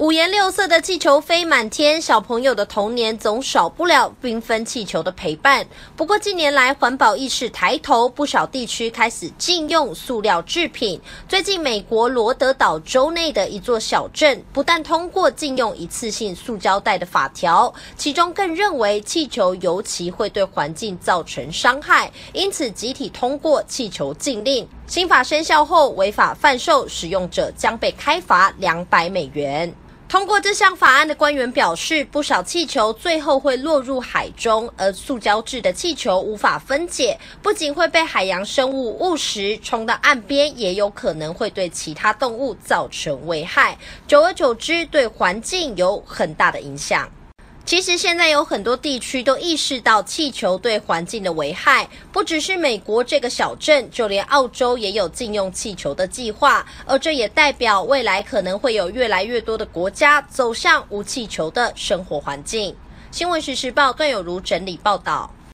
五颜六色的气球飞满天，小朋友的童年总少不了缤纷气球的陪伴。不过近年来环保意识抬头，不少地区开始禁用塑料制品。最近美国罗德岛州内的一座小镇，不但通过禁用一次性塑胶袋的法条，其中更认为气球尤其会对环境造成伤害，因此集体通过气球禁令。新法生效后，违法贩售使用者将被开罚$200。通过这项法案的官员表示，不少气球最后会落入海中，而塑胶制的气球无法分解，不仅会被海洋生物误食，冲到岸边也有可能会对其他动物造成危害，久而久之对环境有很大的影响。其实现在有很多地区都意识到气球对环境的危害，不只是美国这个小镇，就连澳洲也有禁用气球的计划，而这也代表未来可能会有越来越多的国家走向无气球的生活环境。新闻时报段有如整理报道。